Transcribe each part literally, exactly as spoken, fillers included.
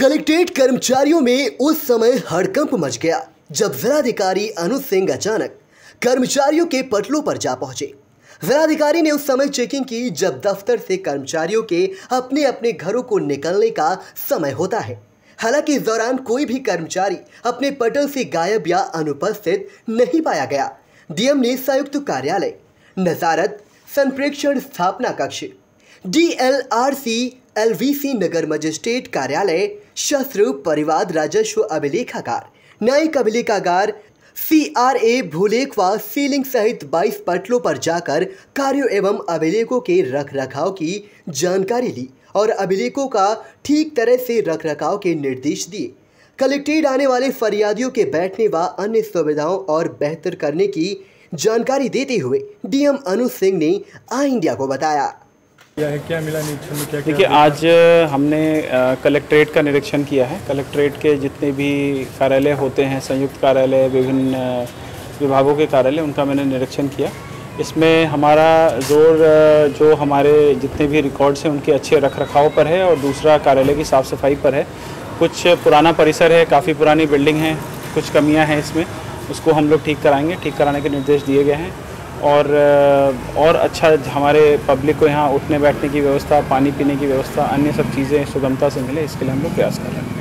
Collectorate कर्मचारियों में उस समय हड़कंप मच गया जब जिलाधिकारी अनुज सिंह अचानक कर्मचारियों के पटलों पर जा पहुंचे। जिलाधिकारी ने उस समय चेकिंग की जब दफ्तर से कर्मचारियों के अपने अपने घरों को निकलने का समय होता है। हालांकि इस दौरान कोई भी कर्मचारी अपने पटल से गायब या अनुपस्थित नहीं पाया गया। डीएम ने संयुक्त कार्यालय, नजारत, संप्रेक्षण स्थापना कक्ष, डीएलआरसी, एलवीसी, नगर मजिस्ट्रेट कार्यालय, शस्त्र, परिवाद, राजस्व अभिलेखागार, न्यायिक अभिलेखागार, सीआरए, भूलेख व सीलिंग सहित बाईस पटलों पर जाकर कार्यों एवं अभिलेखों के रख रखाव की जानकारी ली और अभिलेखों का ठीक तरह से रख रखाव के निर्देश दिए। कलेक्ट्रेट आने वाले फरियादियों के बैठने व अन्य सुविधाओं और बेहतर करने की जानकारी देते हुए डीएम अनुज सिंह ने आई इंडिया को बताया। क्या है, क्या मिला निरीक्षण में? क्या देखिए, आज हमने कलेक्ट्रेट का निरीक्षण किया है। कलेक्ट्रेट के जितने भी कार्यालय होते हैं, संयुक्त कार्यालय, विभिन्न विभागों के कार्यालय, उनका मैंने निरीक्षण किया। इसमें हमारा जोर जो हमारे जितने भी रिकॉर्ड्स हैं उनके अच्छे रख रखाव पर है और दूसरा कार्यालय की साफ़ सफाई पर है। कुछ पुराना परिसर है, काफ़ी पुरानी बिल्डिंग है, कुछ कमियां हैं इसमें, उसको हम लोग ठीक कराएंगे। ठीक कराने के निर्देश दिए गए हैं और और अच्छा हमारे पब्लिक को यहाँ उठने बैठने की व्यवस्था, पानी पीने की व्यवस्था, अन्य सब चीज़ें सुगमता से मिले, इसके लिए हम लोग प्रयास कर रहे हैं।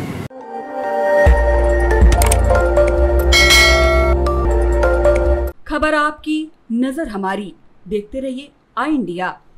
खबर आपकी, नजर हमारी। देखते रहिए आई इंडिया।